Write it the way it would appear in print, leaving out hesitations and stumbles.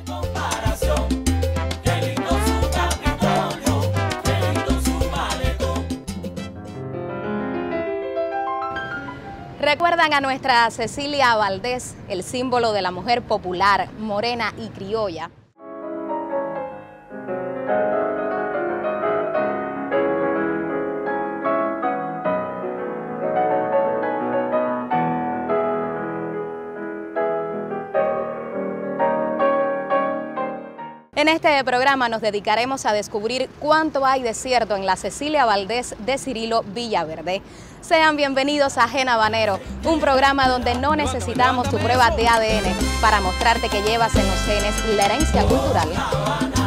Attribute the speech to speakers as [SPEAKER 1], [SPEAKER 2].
[SPEAKER 1] ¿Recuerdan a nuestra Cecilia Valdés, el símbolo de la mujer popular, morena y criolla? En este programa nos dedicaremos a descubrir cuánto hay de cierto en la Cecilia Valdés de Cirilo Villaverde. Sean bienvenidos a Gen Habanero, un programa donde no necesitamos tu prueba de ADN para mostrarte que llevas en los genes la herencia cultural.